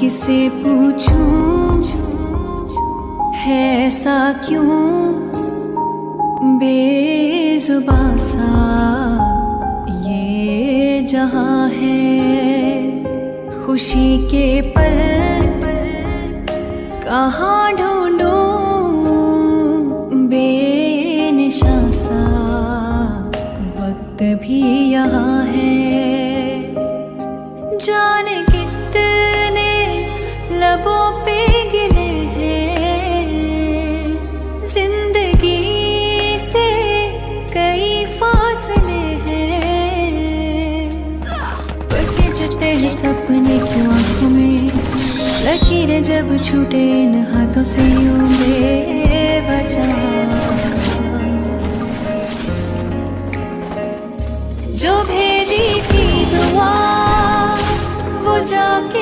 से पूछूं है ऐसा क्यों बेजुबां सा ये जहां है। खुशी के पल कहाँ ढूंढूं बेनिशां सा वक्त भी यहाँ है। जाने कितने लबों पे गिले हैं, जिंदगी से कई फासले हैं। बस जते हैं सपने क्यों आँखों में, लकीरें जब छूटे इन हाथों से यूं बेवजह। जो भेजी थी दुआ वो जाके